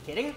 kidding?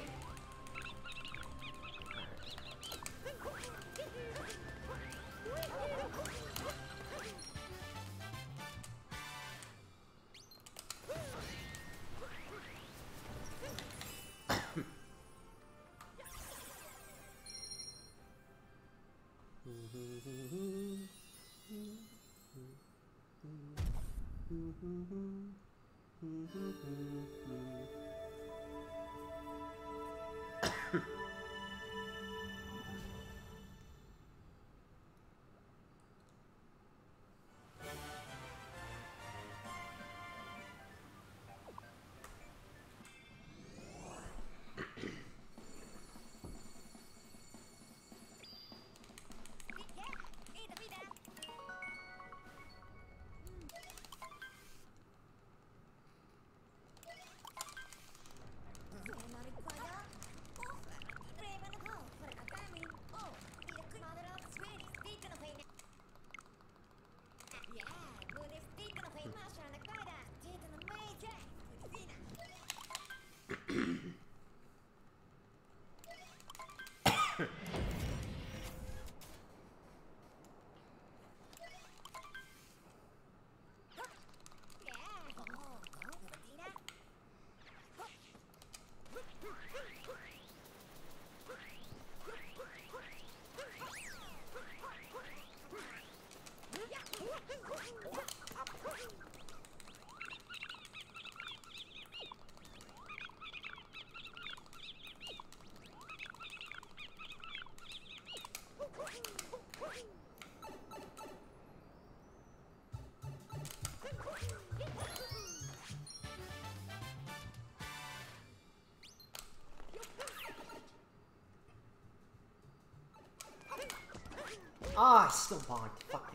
Ah, I still bonked. Fuck me.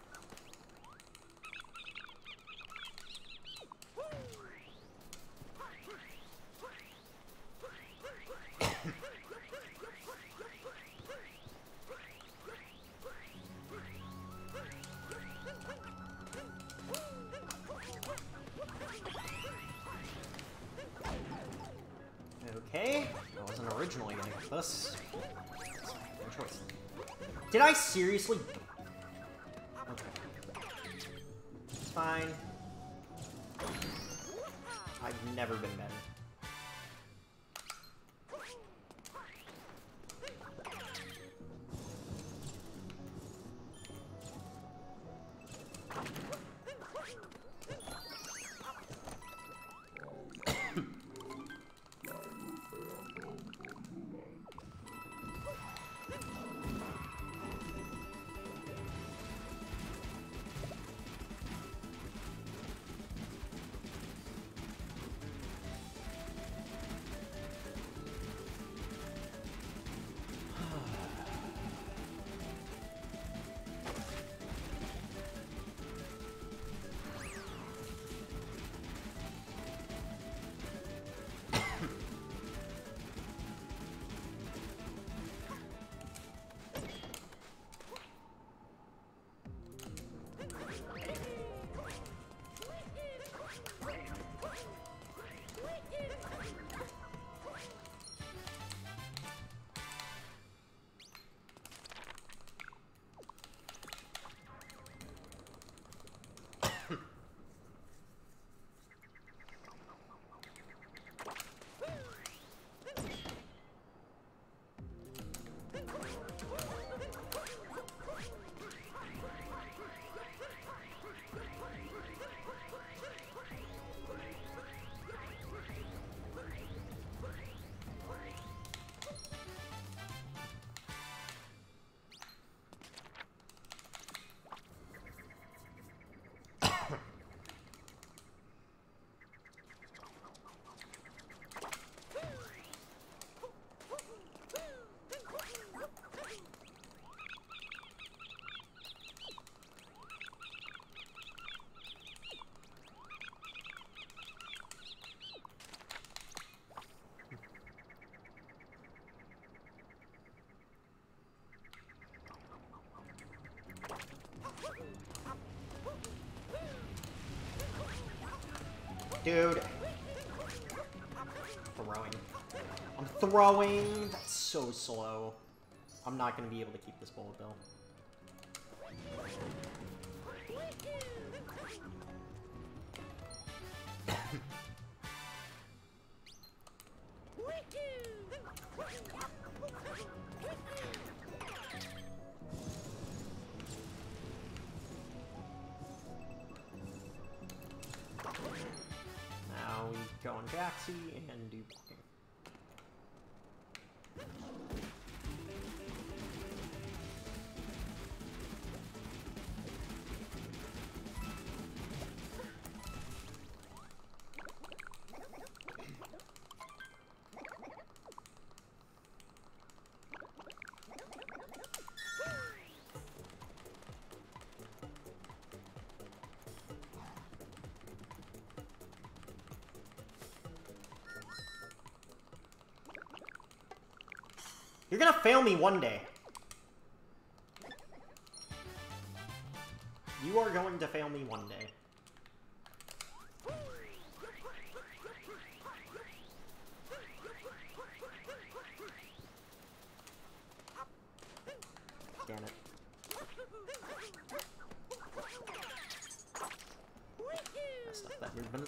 Okay, I wasn't originally gonna get this. No choice. Did I seriously? Okay. It's fine. I've never been better. Dude. Throwing. throwing. That's so slow. I'm not going to be able to keep this bullet bill. Now we go on Jaxie and do blocking. You're gonna fail me one day. You are going to fail me one day. Damn it. Messed up that movement.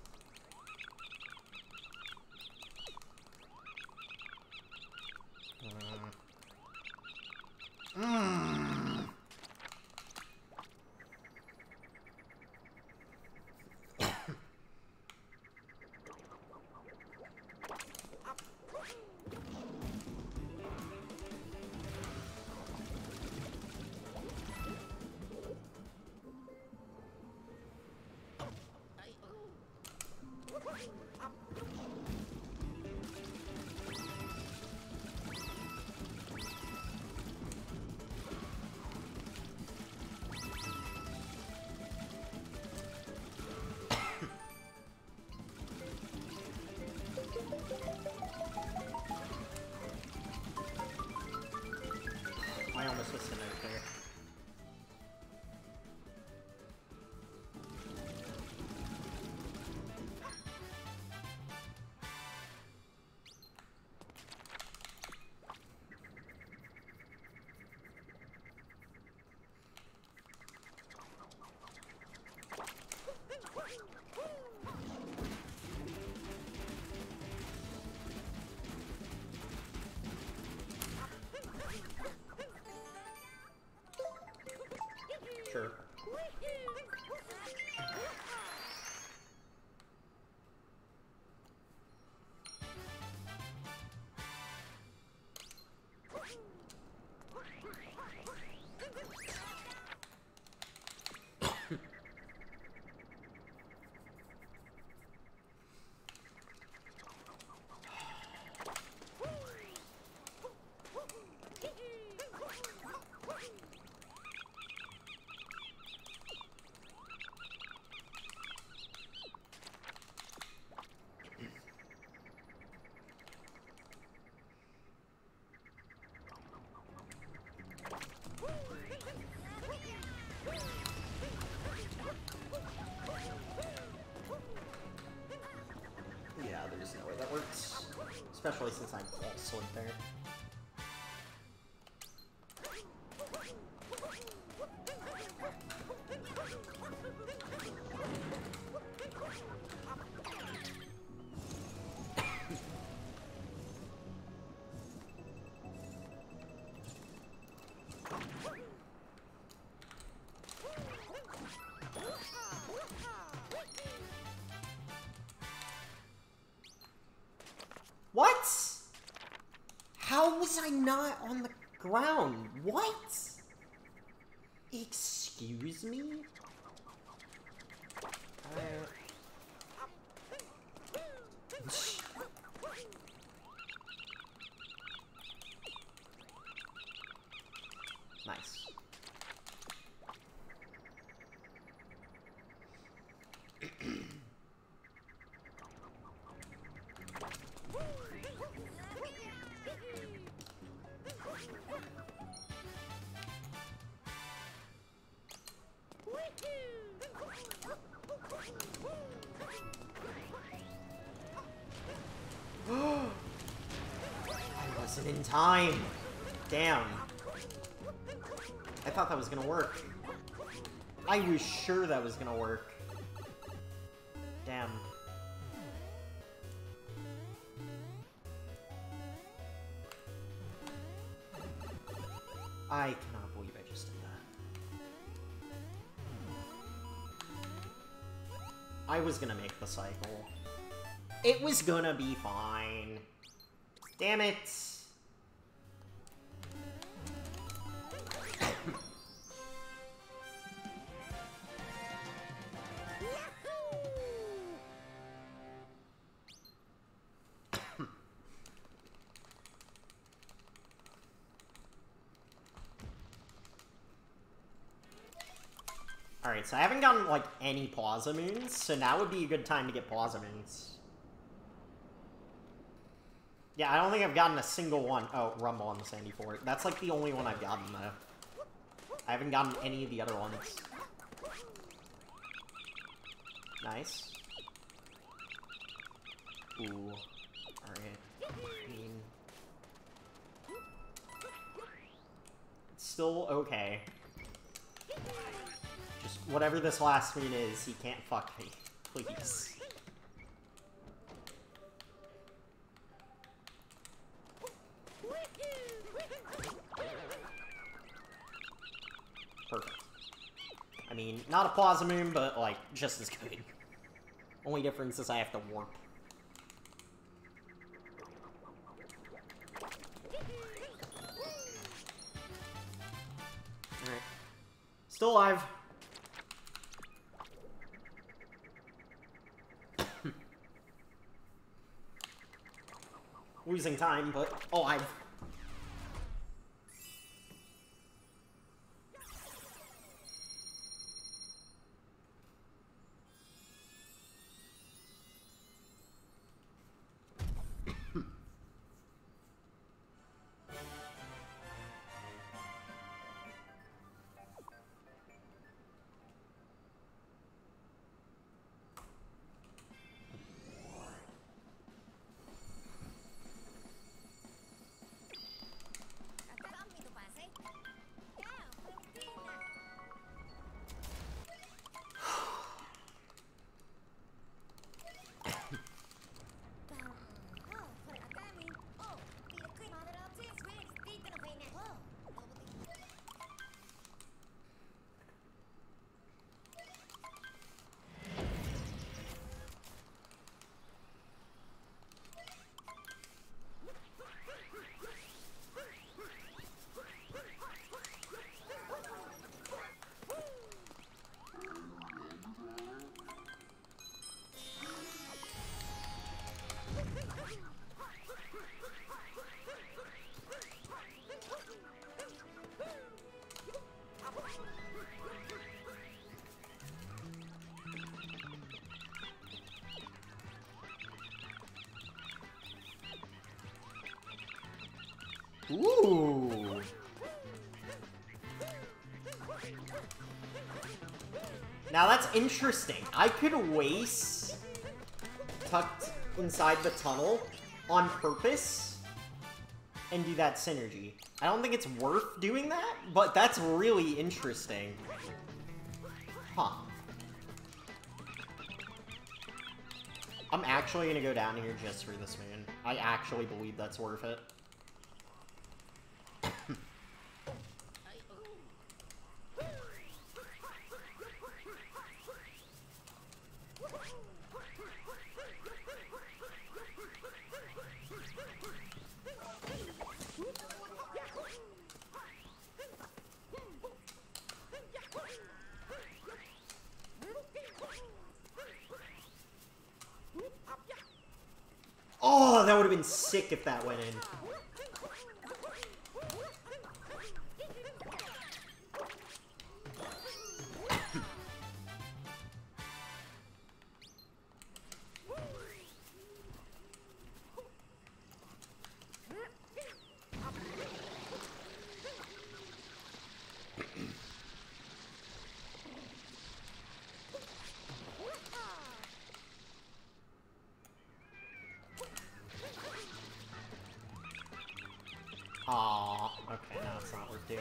I almost missed a note there. Sure. Yeah, there's no way that works. Especially since I'm also in there. What? How was I not on the ground? What? Excuse me? Nice. wasn't in time. Damn. I thought that was gonna work. I was sure that was gonna work. Damn. I cannot believe I just did that. I was gonna make the cycle. It was gonna be fine. Damn it. Alright, so I haven't gotten, like, any Plaza Moons, so now would be a good time to get Plaza Moons. Yeah, I don't think I've gotten a single one. Oh, Rumble on the Sandy Fort. That's, like, the only one I've gotten, though. I haven't gotten any of the other ones. Nice. Ooh. Alright. I mean... It's still okay. Just whatever this last moon is, he can't fuck me. Please. Perfect. I mean, not a Plaza Moon, but, like, just as good. Only difference is I have to warp. Alright. Still alive. Losing time, but alive. Ooh. Now that's interesting. I could waste tucked inside the tunnel on purpose and do that synergy. I don't think it's worth doing that, but that's really interesting. Huh. I'm actually gonna go down here just for this moon. I actually believe that's worth it. Oh, that would have been sick if that went in. Aww. Okay, now it's not worth doing.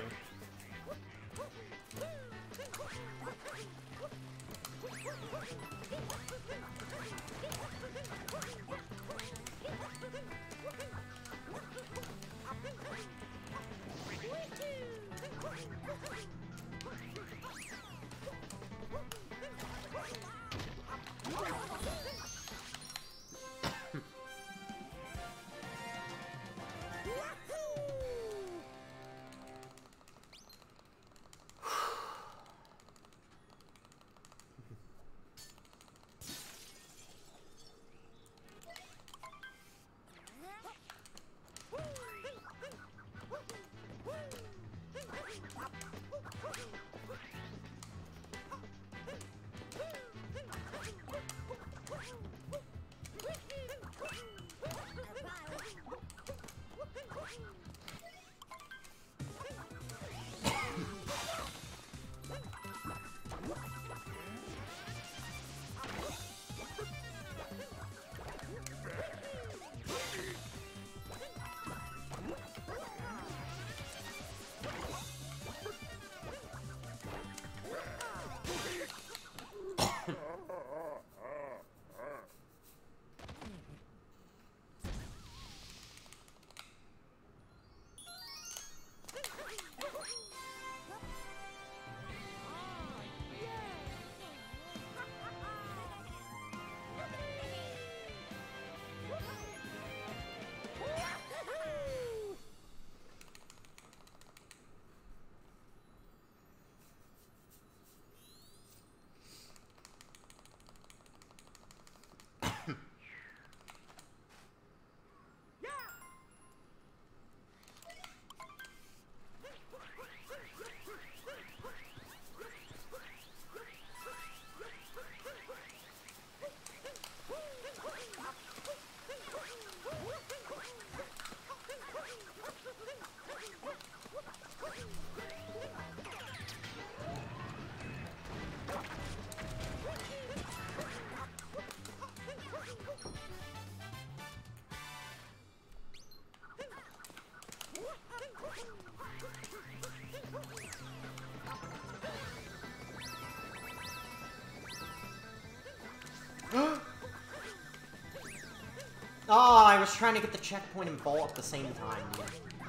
Oh, I was trying to get the checkpoint and ball at the same time, dude.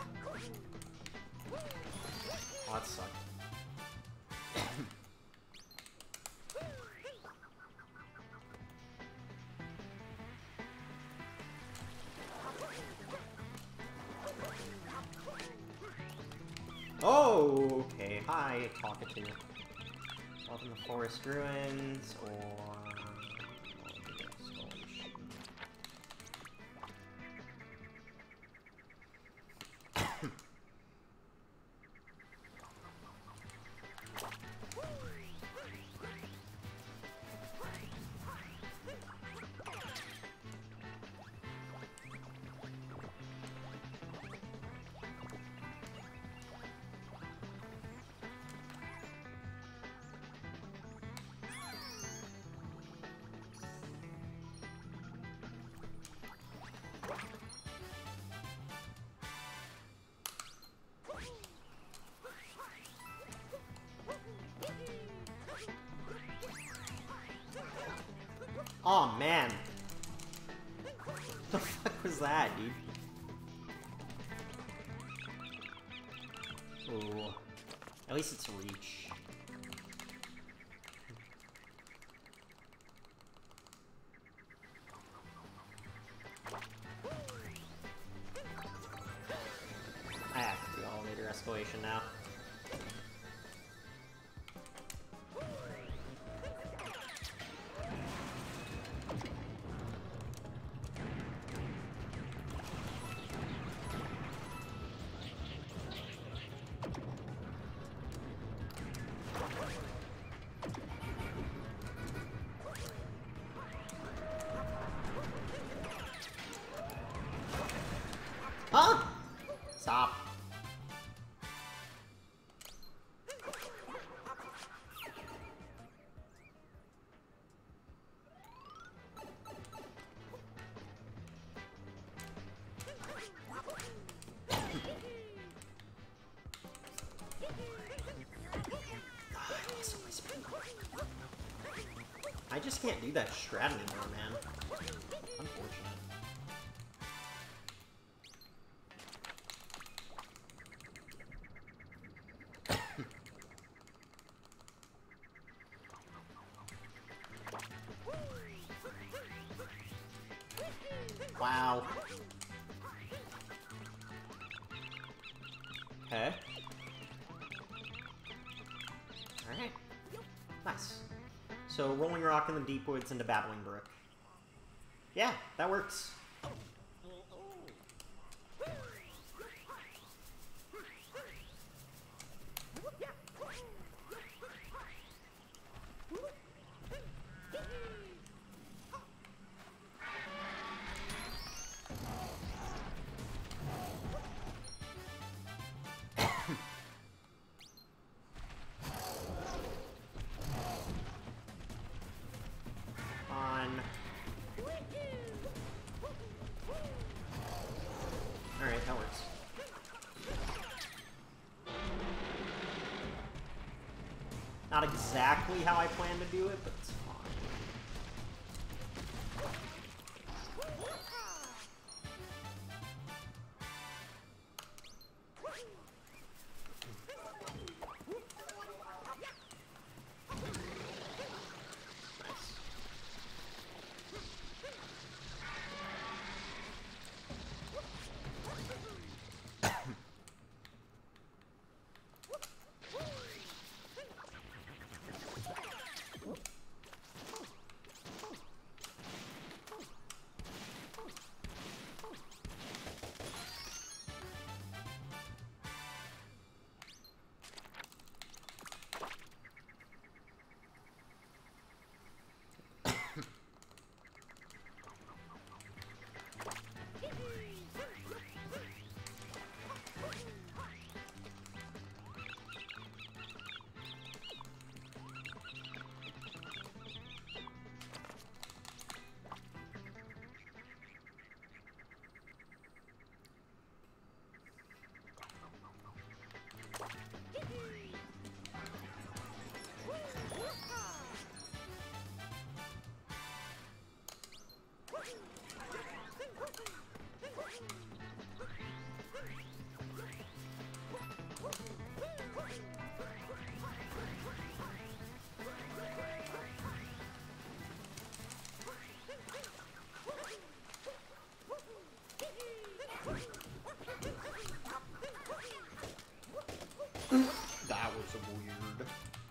Oh, that sucked. Oh, okay. Hi, talkatoo. Welcome to Forest Ruins, or... Oh man. What the fuck was that, dude? Ooh. At least it's reach. I have to do elevator escalation now. Huh? Stop. just can't do that strat anymore, man. Unfortunate. Wow. Okay. Alright. Nice. So, Rolling Rock in the Deep Woods into Battling Brook. Yeah, that works. Alright, that works. Not exactly how I plan to do it, but it's fine. That was weird.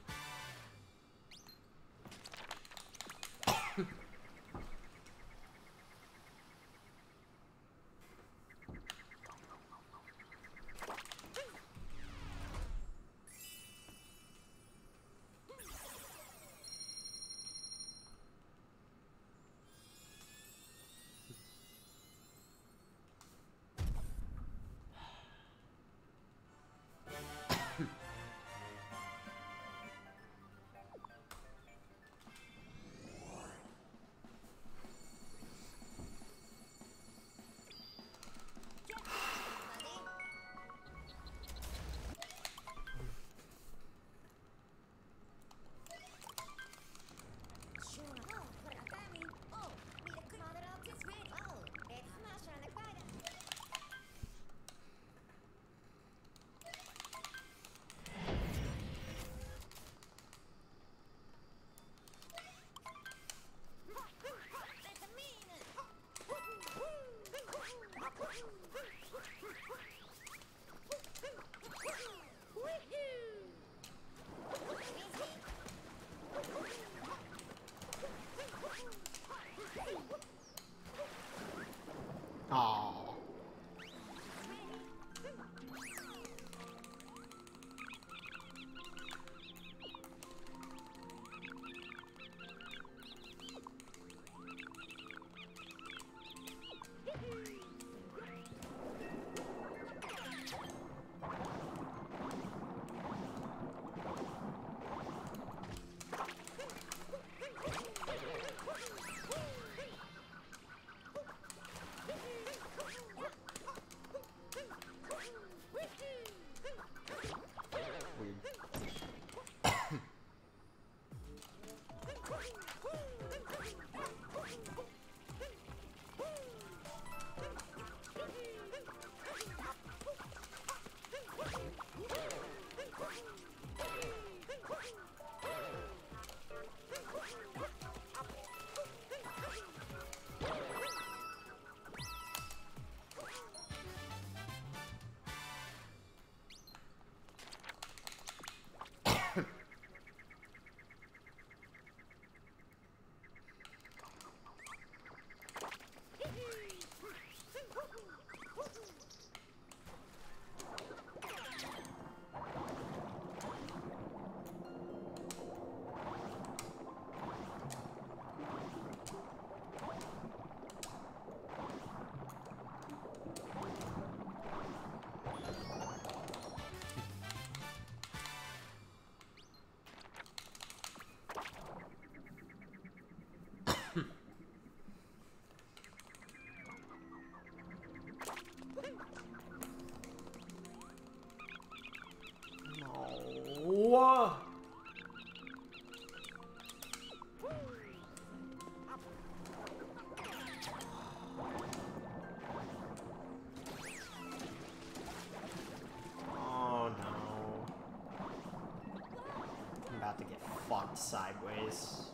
Aww. about to get fucked sideways.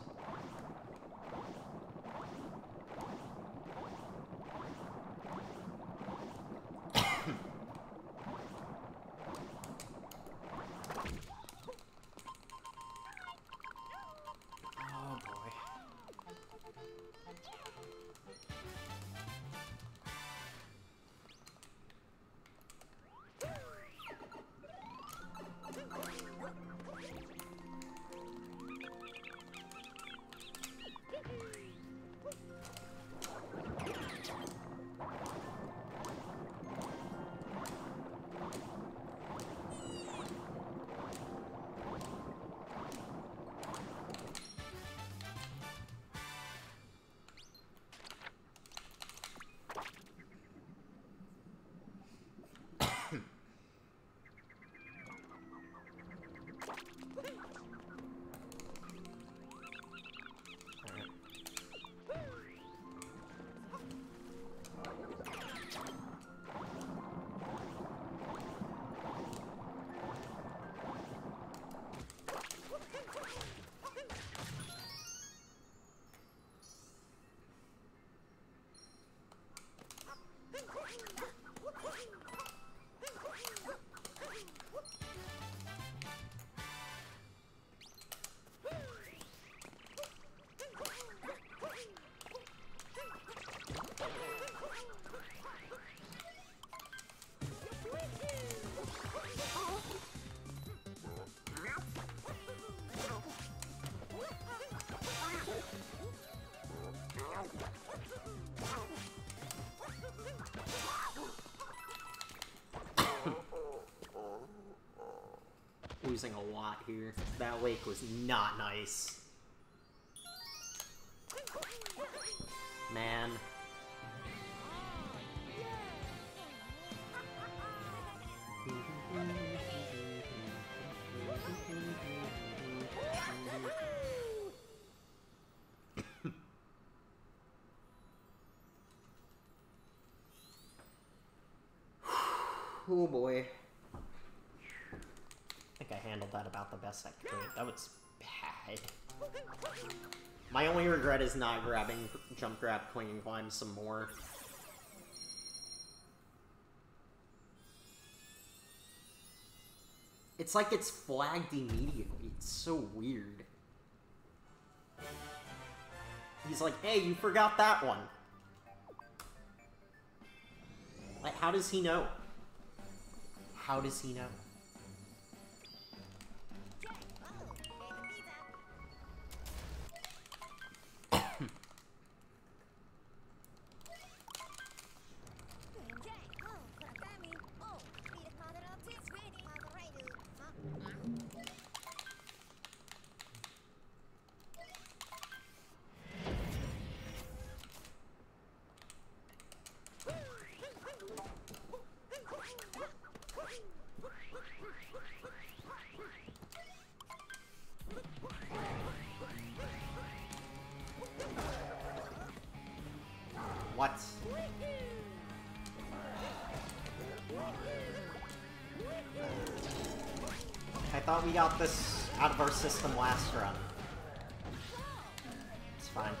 Losing a lot here. That wake was not nice. Man. Oh boy. I think I handled that about the best I could. That was bad. My only regret is not grabbing jump grab, clinging climb some more. It's like it's flagged immediately. It's so weird. He's like, hey, you forgot that one. Like, how does he know? How does he know? What? I thought we got this out of our system last run. It's fine.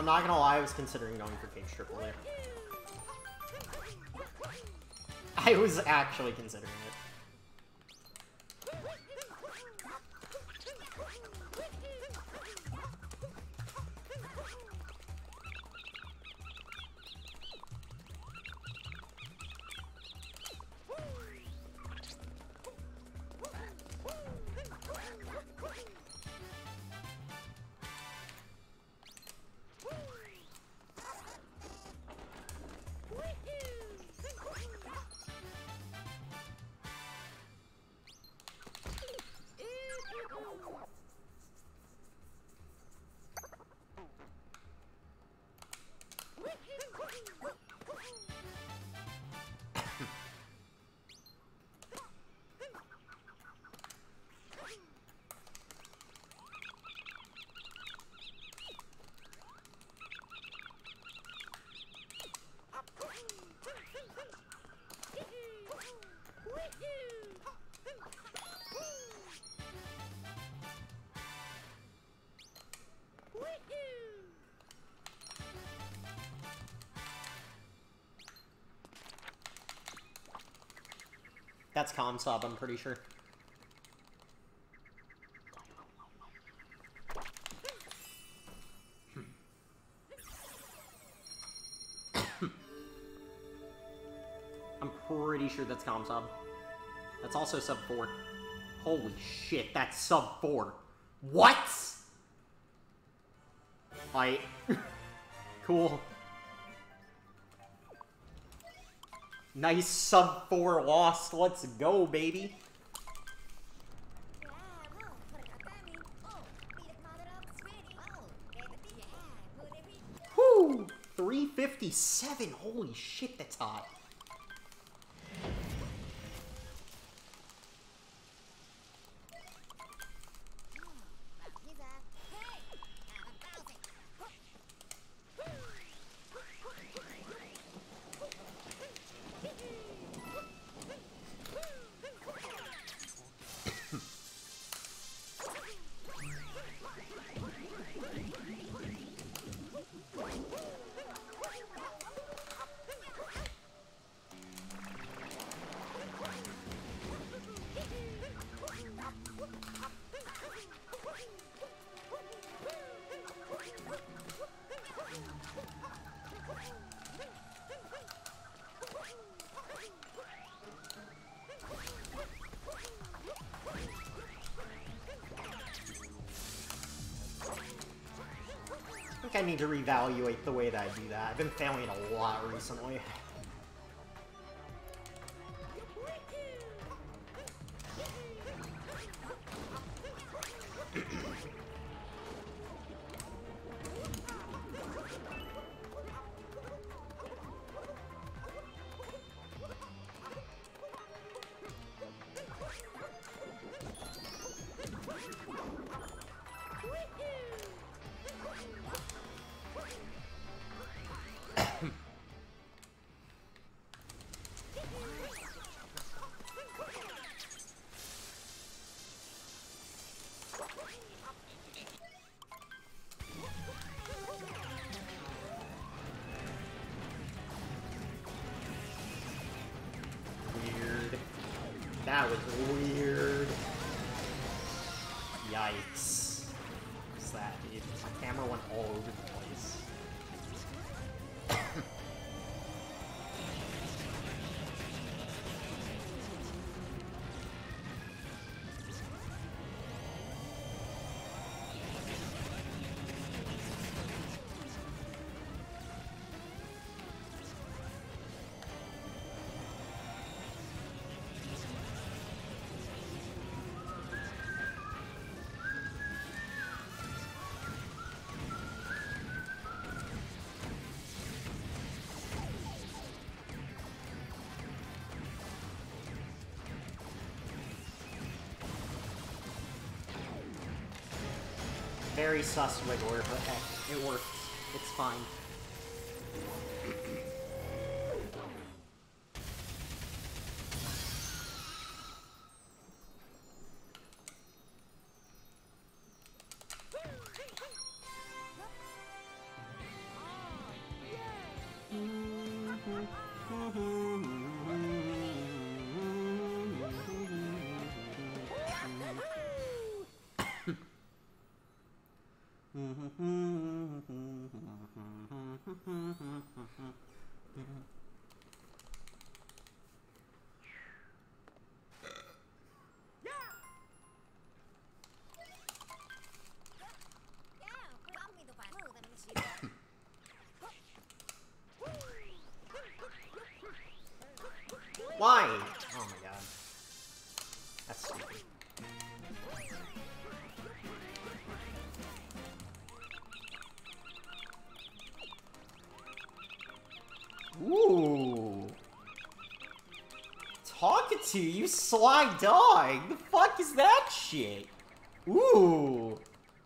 I'm not gonna lie, I was considering going for Cage Triple there. I was actually considering it. That's comm sub, I'm pretty sure. I'm pretty sure that's comm sub. That's also sub 4. Holy shit, that's sub 4. What? Cool. Nice sub 4 lost. Let's go, baby. Whew! 357. Holy shit, that's hot. I need to reevaluate the way that I do that. I've been failing a lot recently. That was weird. Yikes. What's that, dude? My camera went all over the place. Very sus wiggler, but heck, it works. It's fine. Why? Oh my god. That's stupid. Ooh. Talkatoo, you sly dog! The fuck is that shit? Ooh.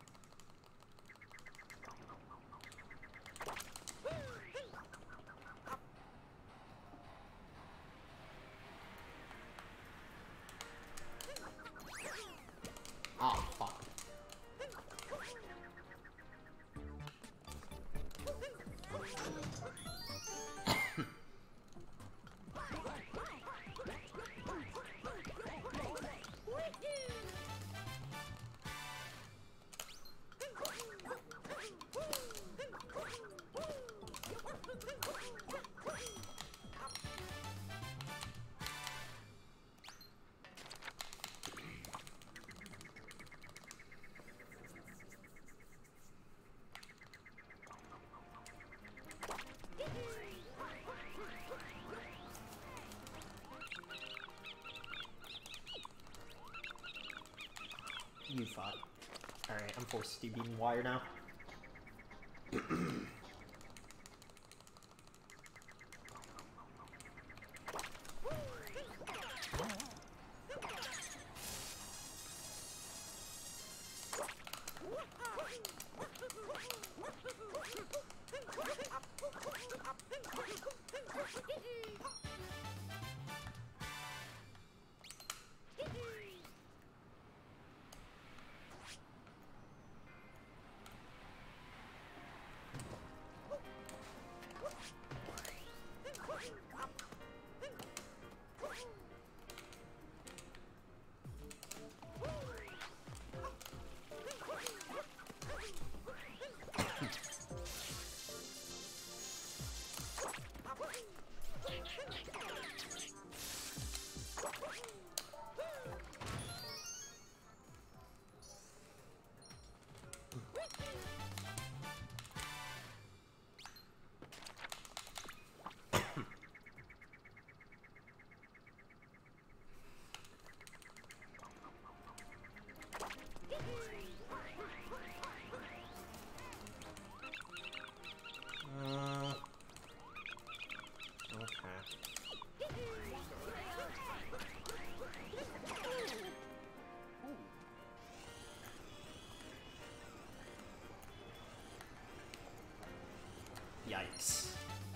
Oh, fuck. You thought. Alright, I'm forced to be beating wire now. Yikes.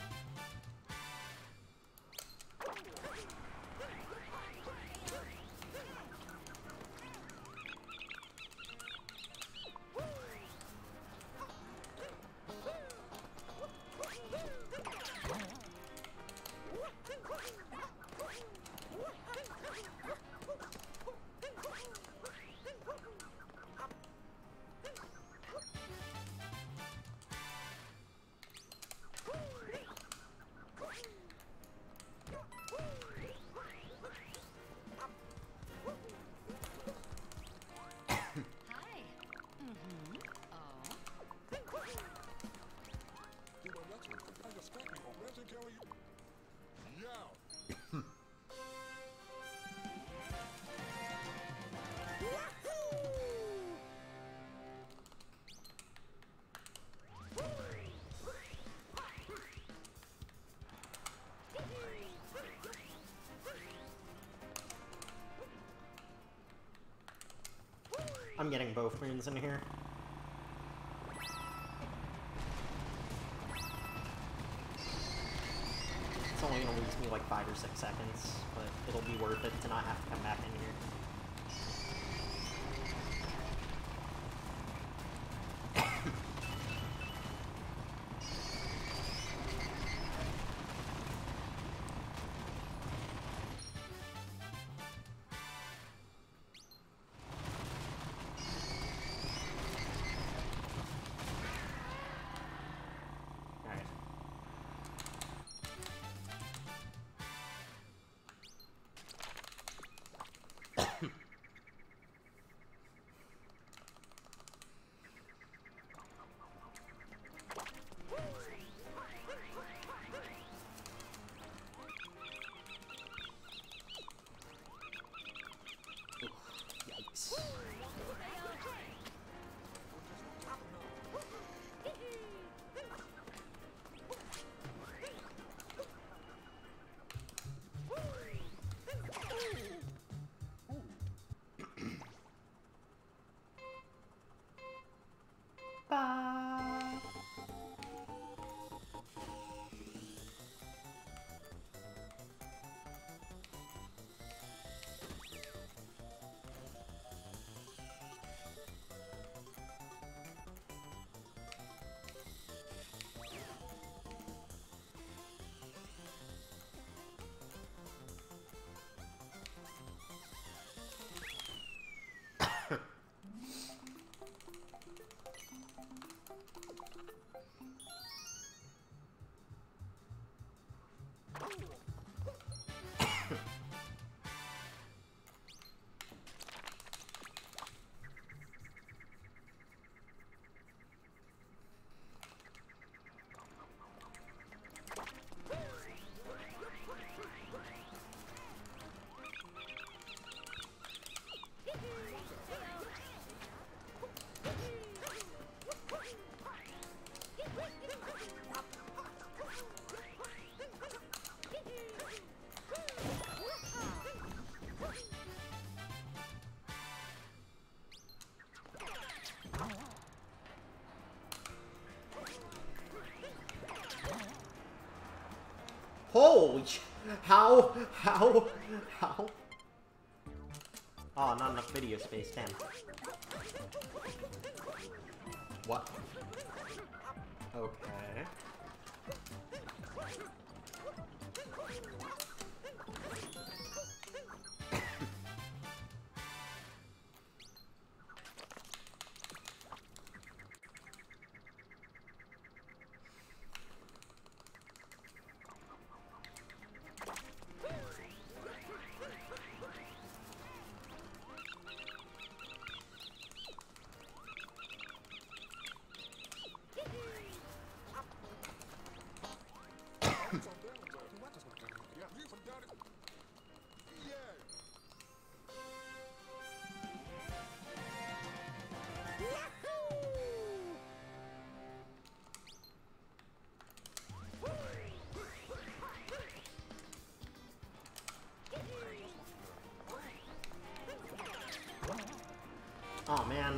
I'm getting both moons in here. It's only gonna lose me like 5 or 6 seconds, but it'll be worth it to not have to come back in here. Holy how? Oh, not enough video space, damn. What? Okay. Oh man.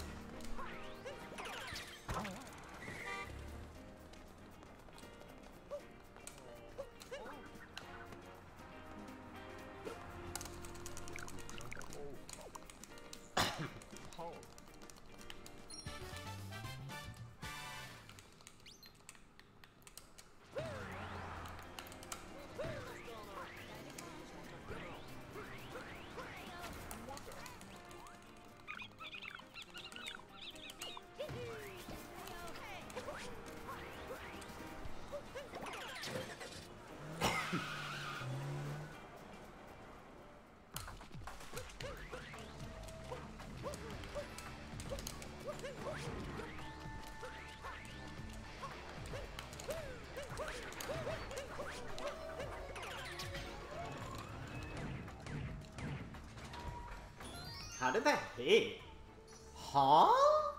How did that hit? Huh?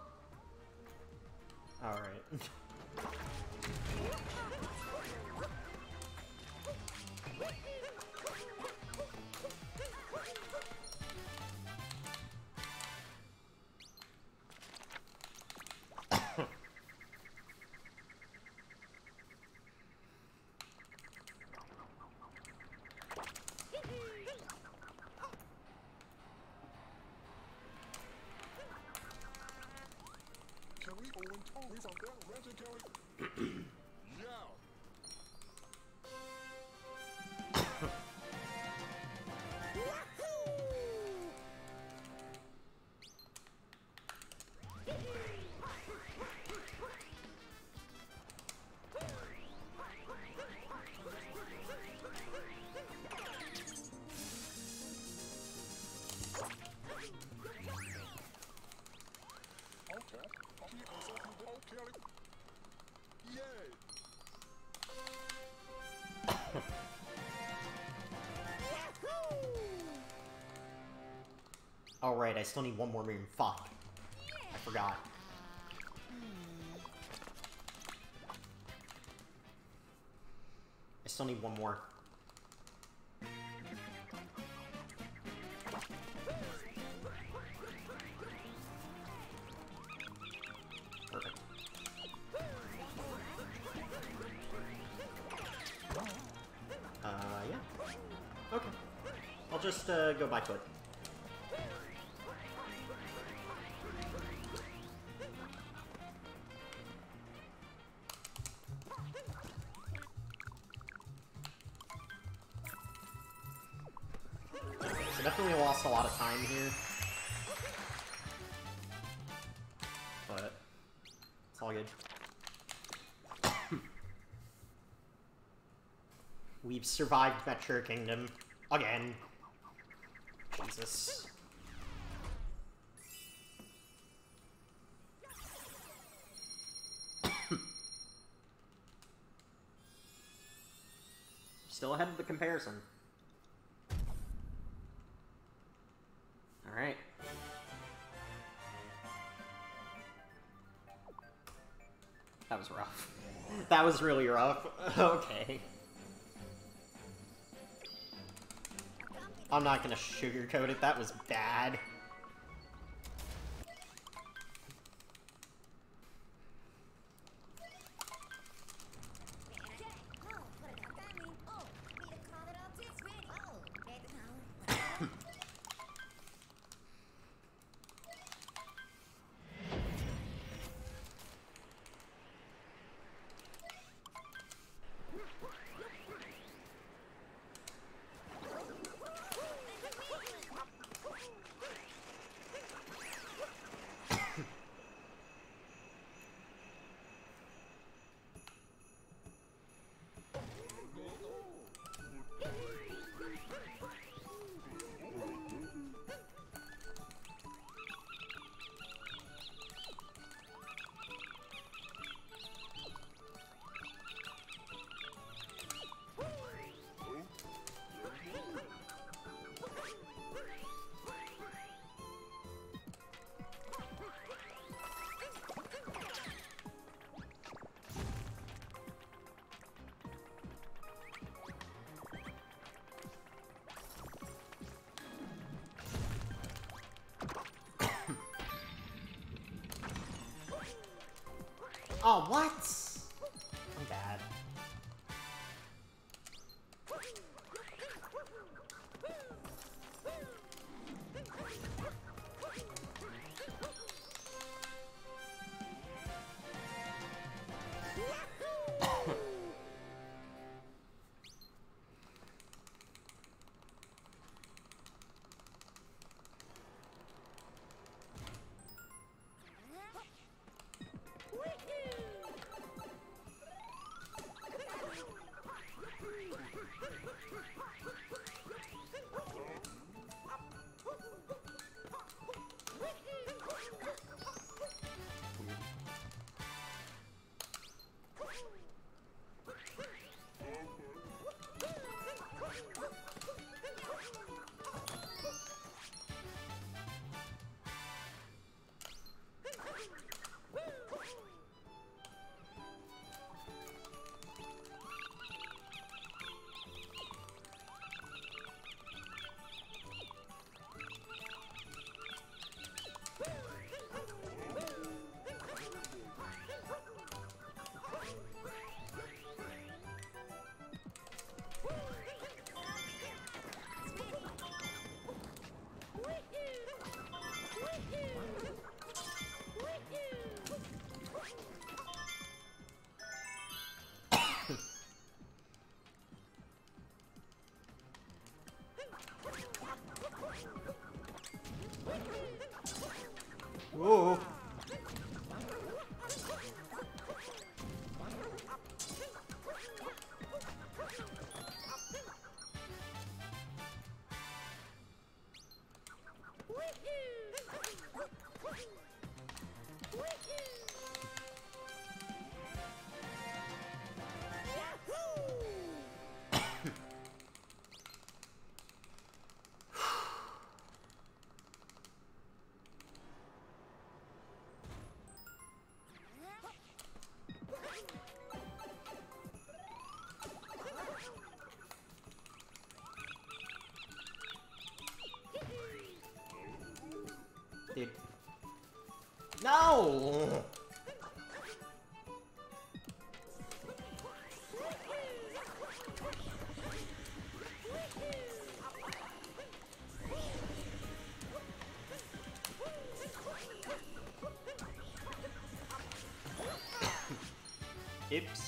Alright. Oh right, I still need one more moon. Fuck. I forgot. I still need one more. Perfect. Yeah. Okay. I'll just, go by foot. So definitely lost a lot of time here. But it's all good. We've survived Metro Kingdom. Again. Jesus. Still ahead of the comparison. Alright. That was rough. That was really rough. Okay. I'm not gonna sugarcoat it, that was bad. Oh, what? I'm bad. Whoa. Dude. No! Ips.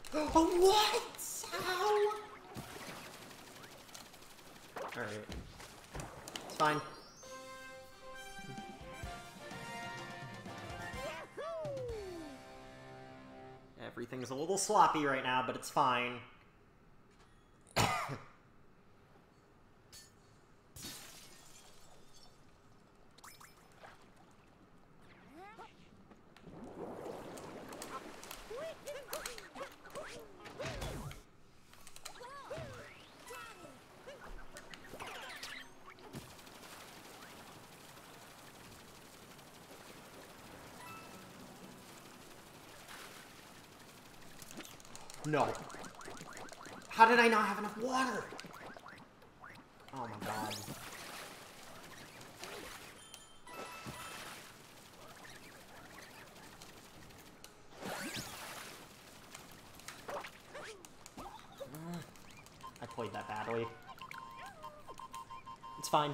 Oh, what? How? Alright. It's fine. Everything's a little sloppy right now, but it's fine. No. How did I not have enough water? Oh my god. I played that badly. It's fine.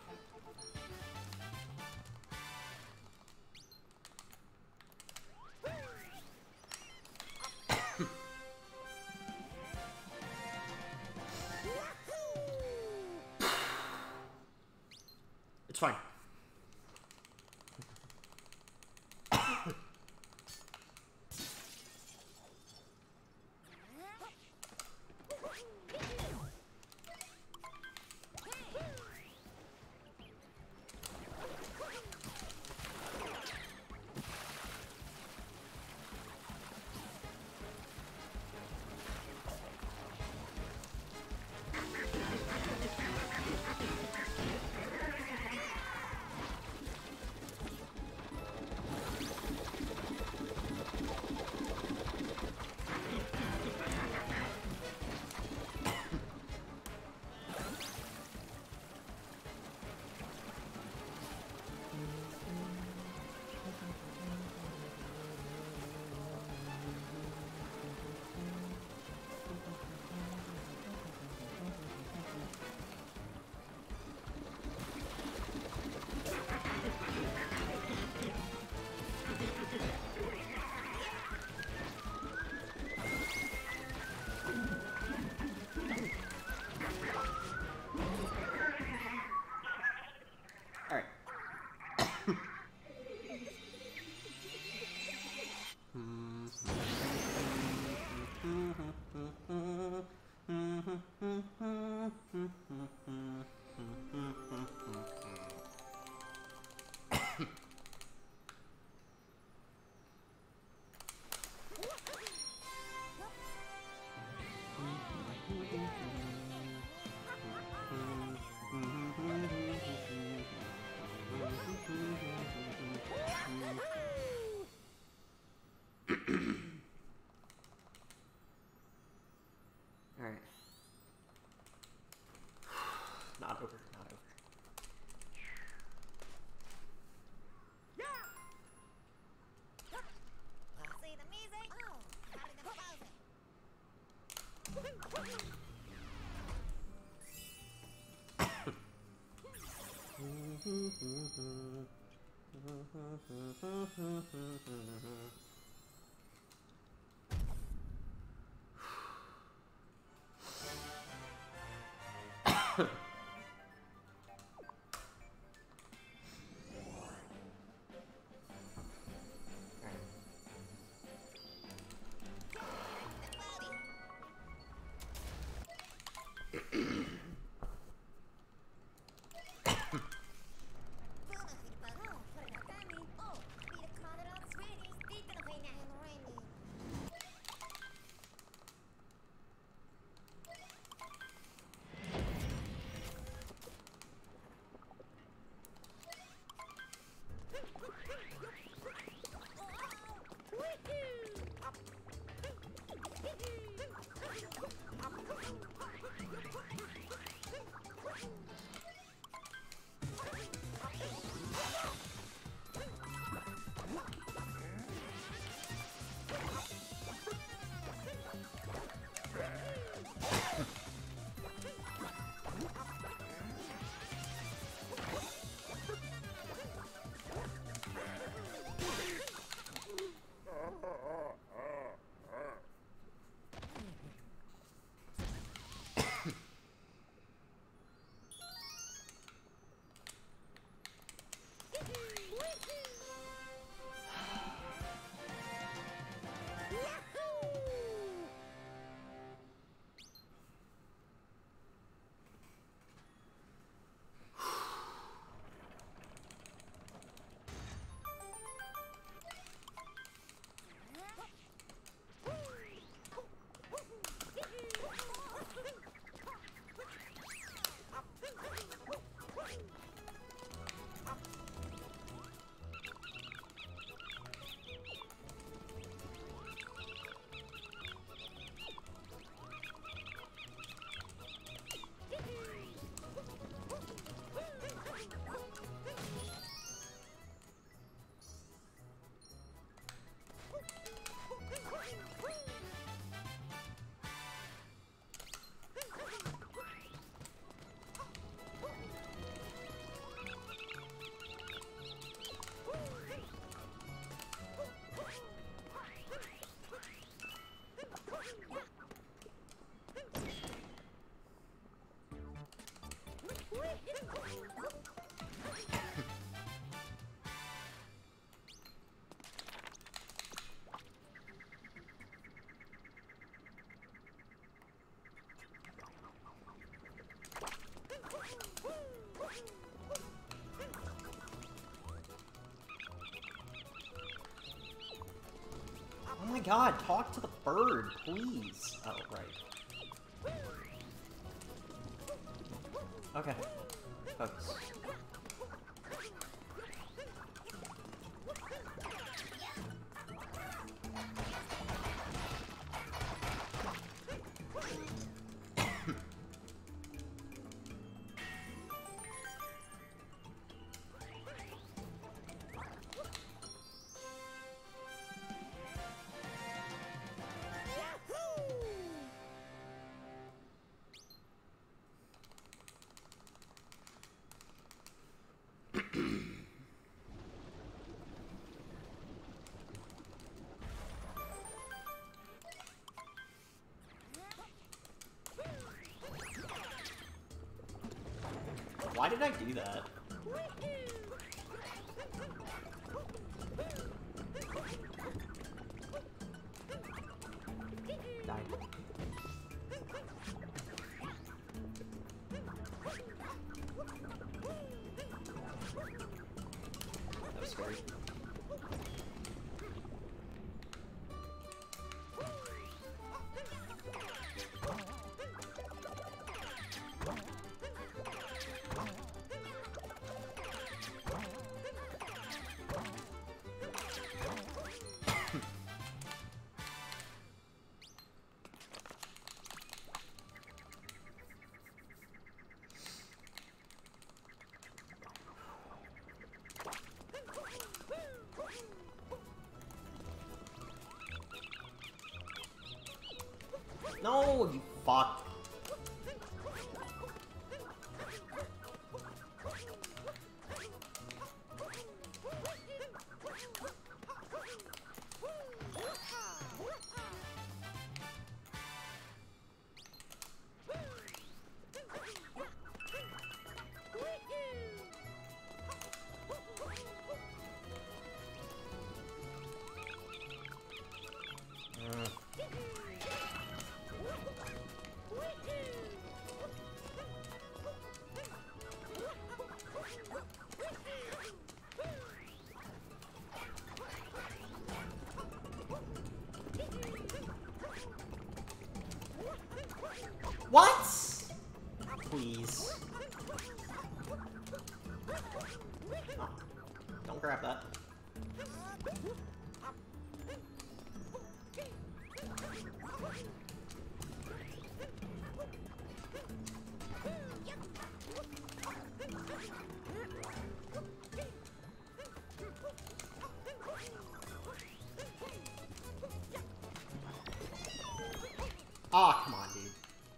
It's fine. Alright. Not over, not over. See the music? Oh, having them frozen. Oh my god, talk to the bird, please. Oh, right. Okay. Focus. Why did I do that? Die. That was scary. No, you fuck. What? Please. Oh, don't grab that. Oh, come on, dude.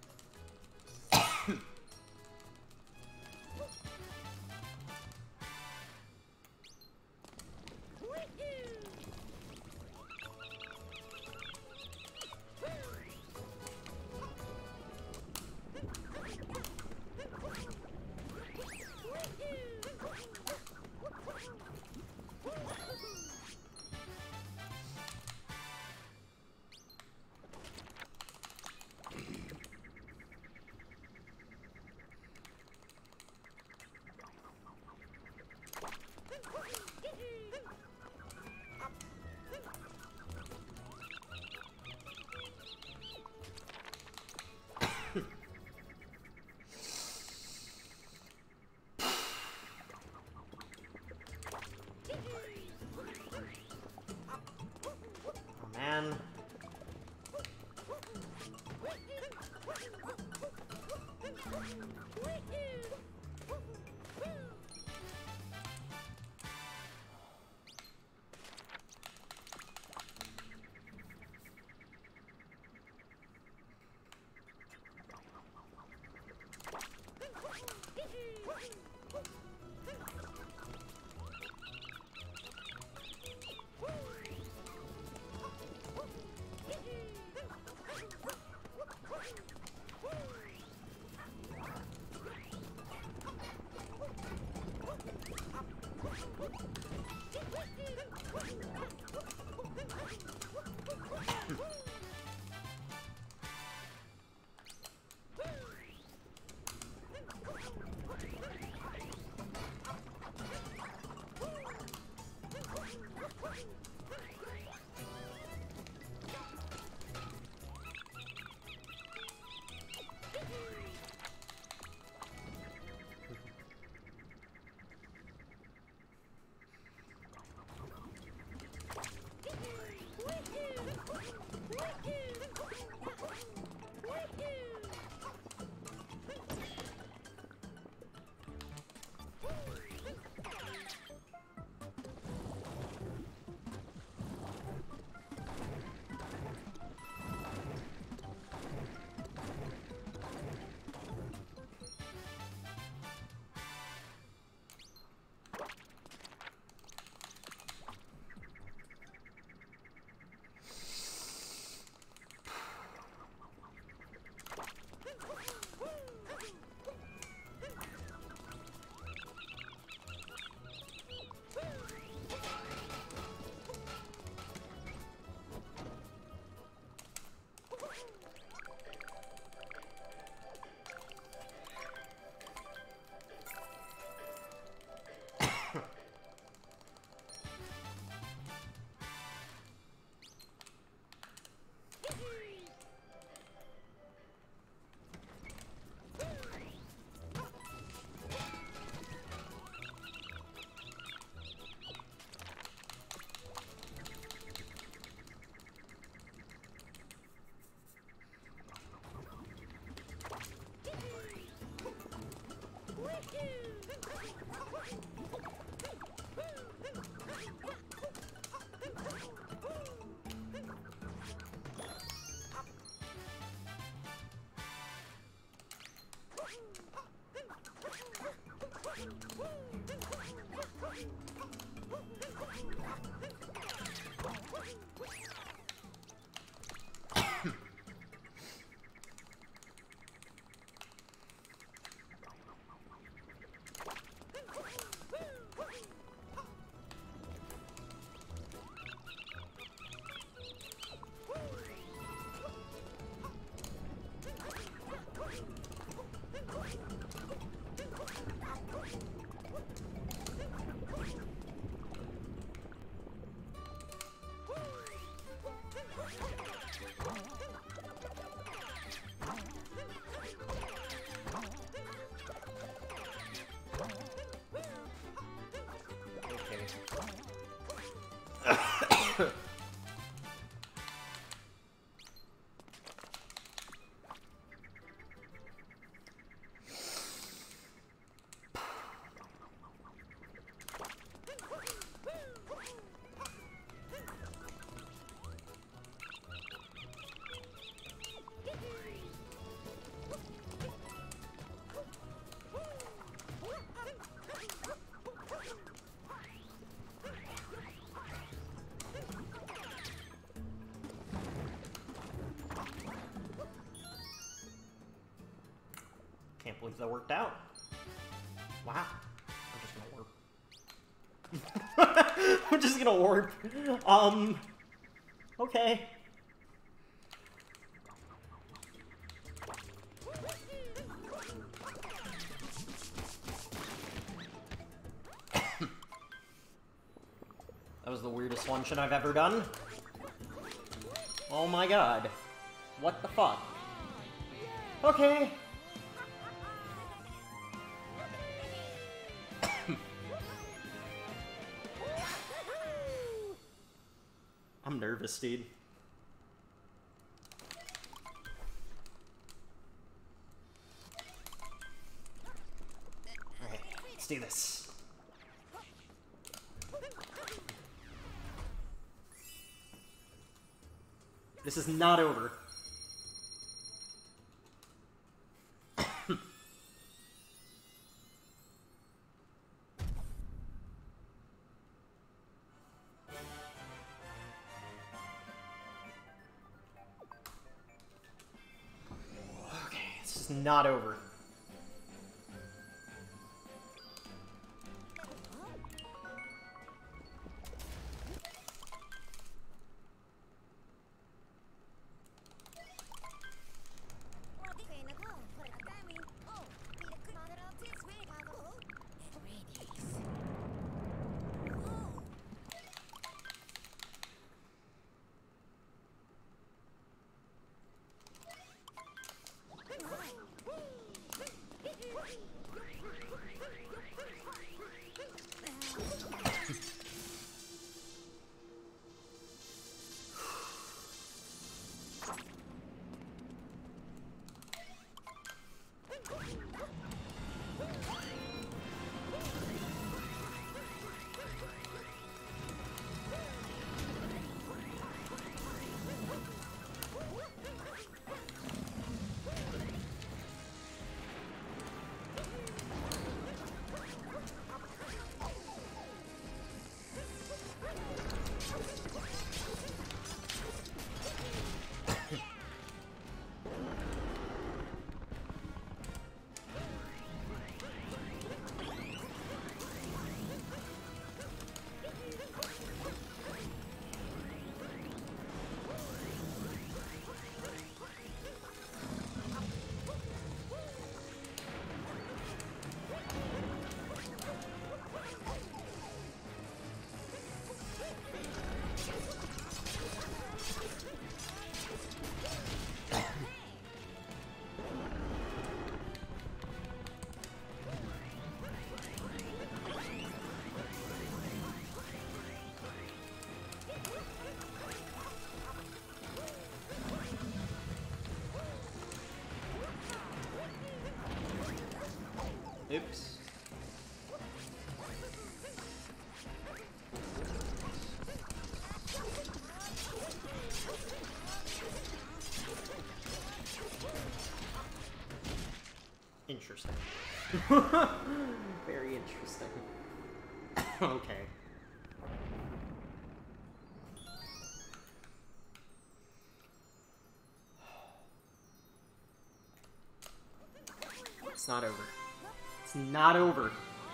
Oh, man. Can't believe that worked out. Wow. I'm just gonna warp. I'm just gonna warp. Okay. That was the weirdest luncheon I've ever done. Oh my god. What the fuck? Okay. I'm nervous, dude. Alright, let's do this. This is not over. Not over. Oops. Interesting. Very interesting. Okay. It's not over. It's not over.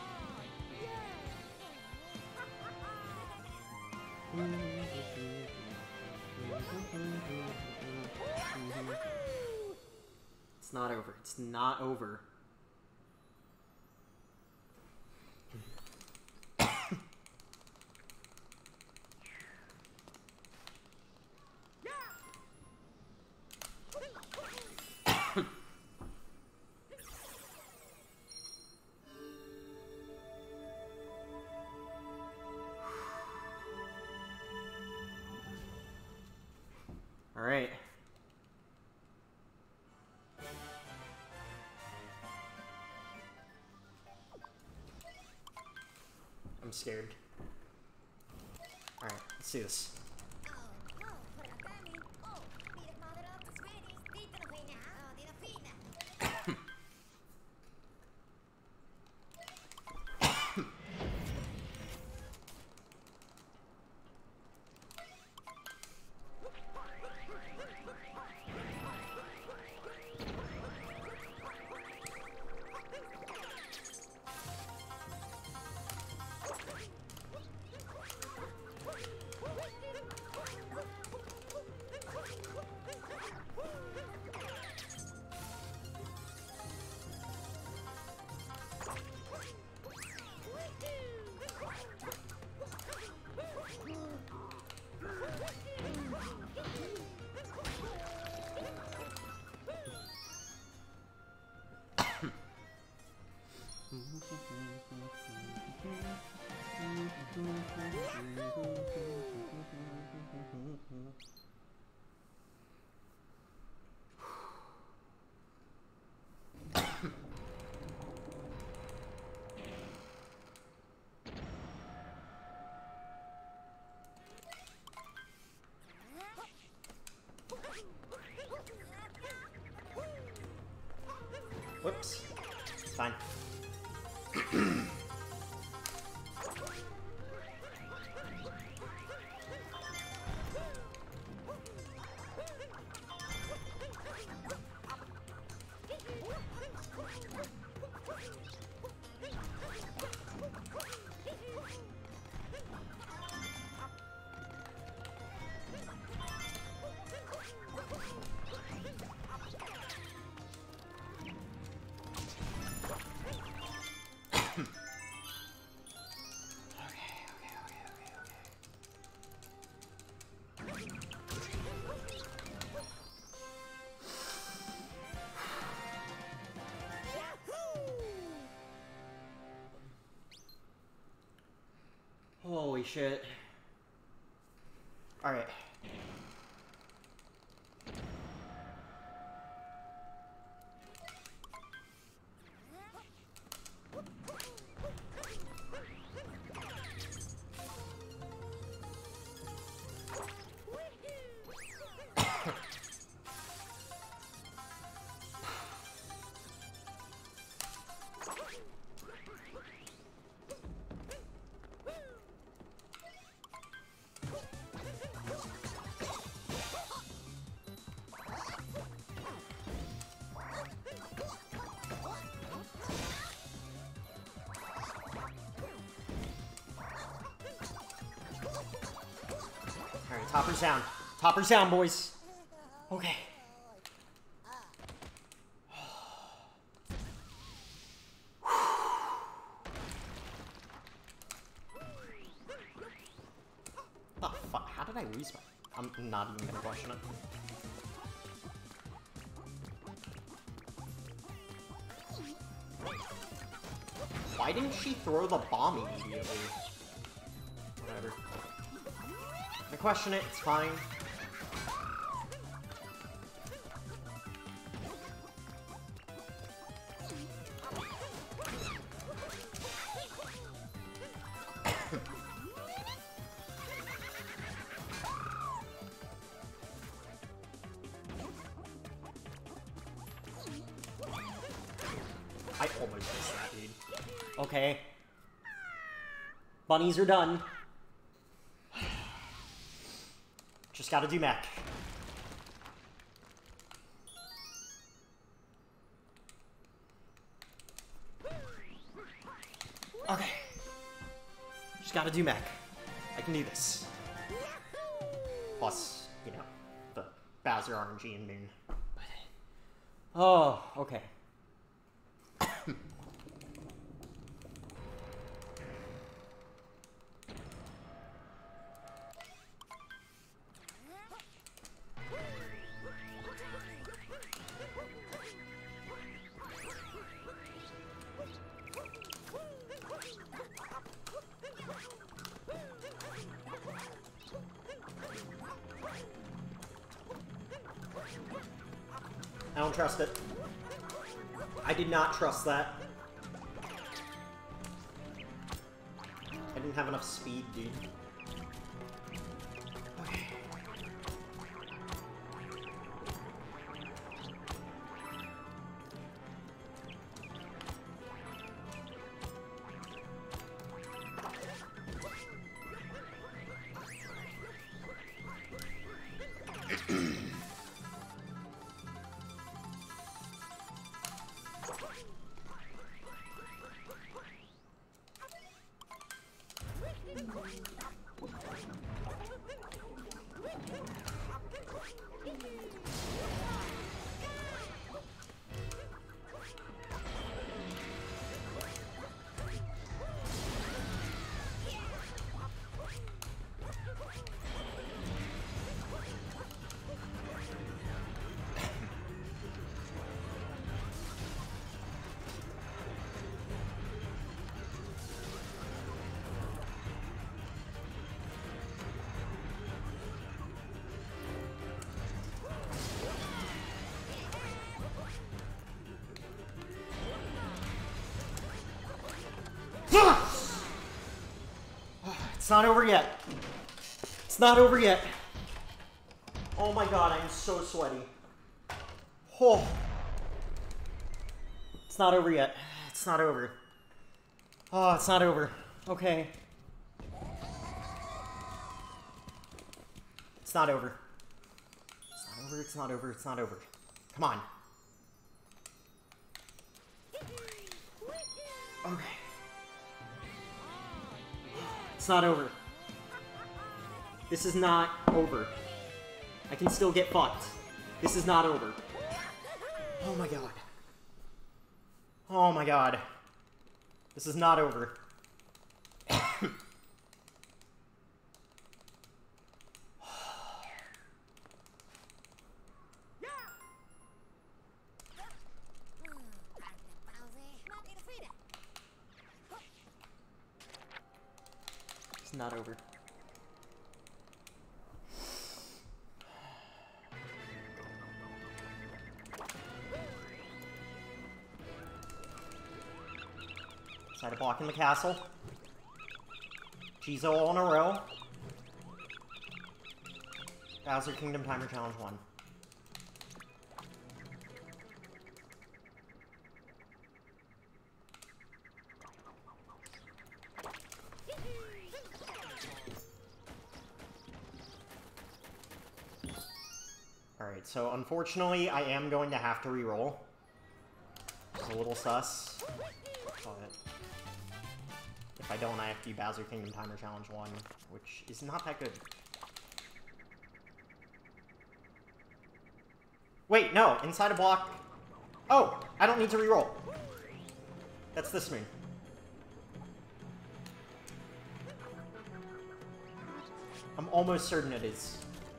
It's not over. It's not over. All right. I'm scared. All right, let's do this. Whoops. It's fine. Holy shit. Alright. Alright, topper's down. Topper's down, boys. Okay. The fuck? How did I lose my... I'm not even gonna question it. Why didn't she throw the bomb immediately? Whatever. I question it, it's fine. almost missed that, dude. Okay. Bunnies are done. Just gotta do mech. Okay. Just gotta do mech. I can do this. Plus, you know, the Bowser RNG and Moon. Oh, okay. I don't trust it. I did not trust that. I didn't have enough speed, dude. Okay. It's not over yet. It's not over yet. Oh my god, I'm so sweaty. Oh. It's not over yet. It's not over. Oh, it's not over. Okay. It's not over. It's not over, it's not over, it's not over. Come on. Okay. It's not over. This is not over. I can still get fucked. This is not over. Oh my god. Oh my god. This is not over. It's not over. Side of blocking the castle. Jizo all in a row. Bowser Kingdom Timer Challenge 1. Alright, so unfortunately I am going to have to reroll. It's a little sus. But if I don't, I have to do Bowser Kingdom Timer Challenge 1, which is not that good. Wait, no, inside a block. Oh, I don't need to reroll. That's this moon. I'm almost certain it is.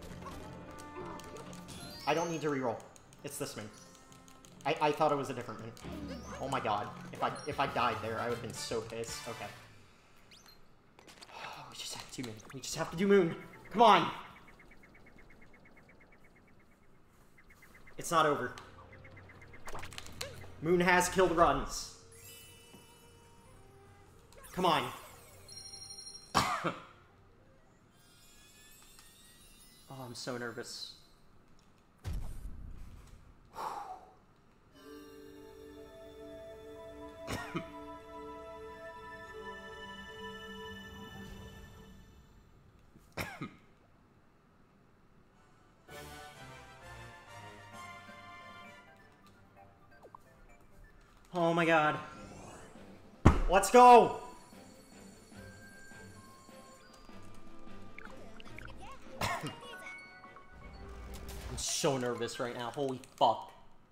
I don't need to reroll. It's this moon. I thought it was a different moon. Oh my god. If I died there, I would have been so pissed. Okay. We just have to do moon. We just have to do moon. Come on! It's not over. Moon has killed runs. Come on. Oh, I'm so nervous. Oh my god. Let's go! I'm so nervous right now. Holy fuck.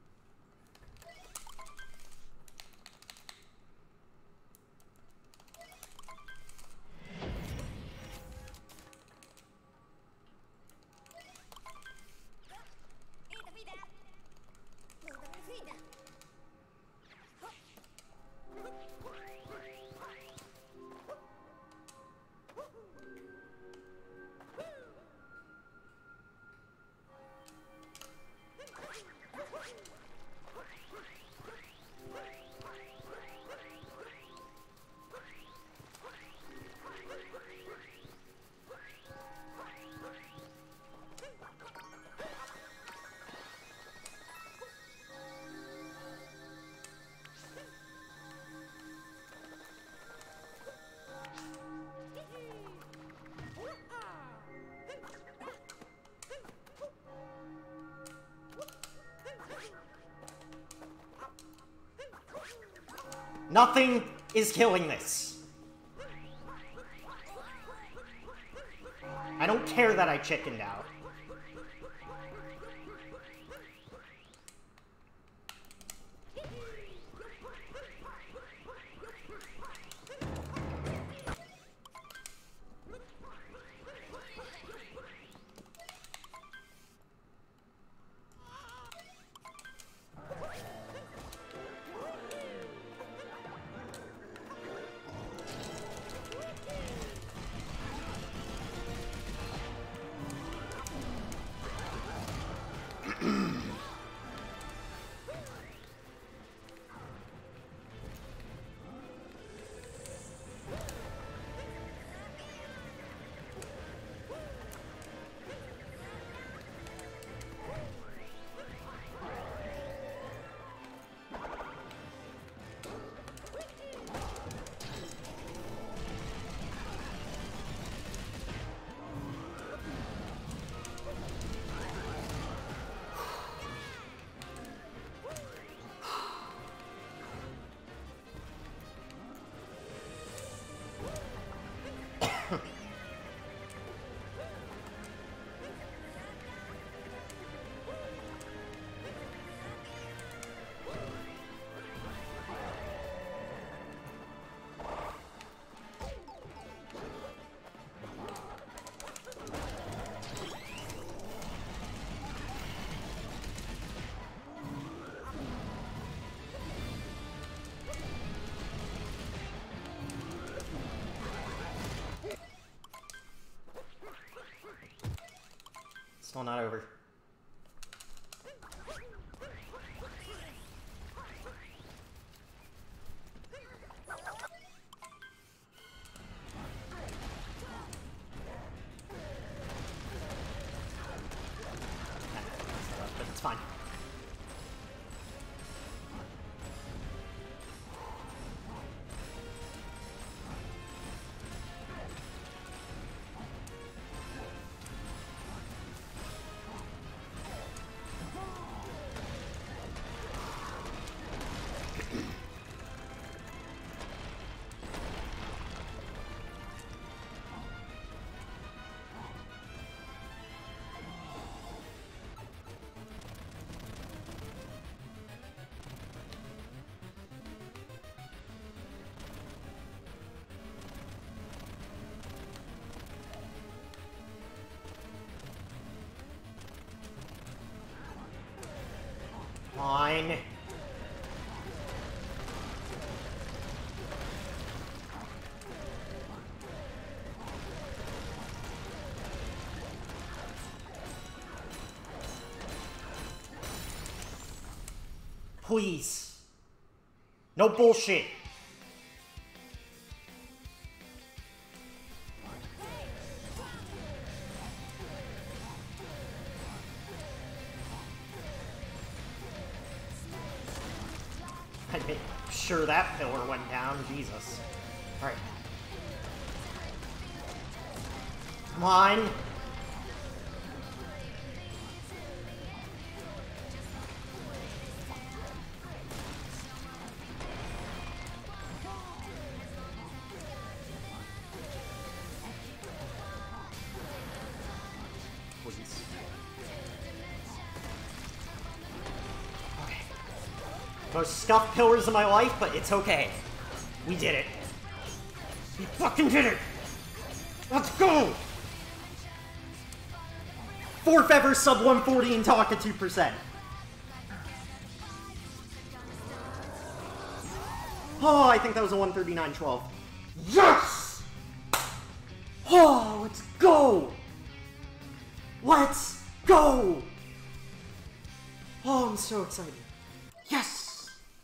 Nothing is killing this. I don't care that I chickened out. Still not over. But it's fine. Fine. Please. No bullshit. I made sure that pillar went down. Jesus. Alright. Come on. please. Okay. Most scuffed pillars of my life, but it's okay. We did it. We fucking did it! Let's go! 4th ever sub 140 in talkatoo %. Oh, I think that was a 139.12. Yes! Oh, let's go! Let's go! Oh, I'm so excited. Yes!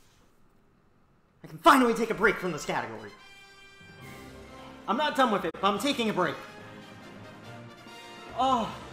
I can finally take a break from this category. I'm not done with it, but I'm taking a break. Oh.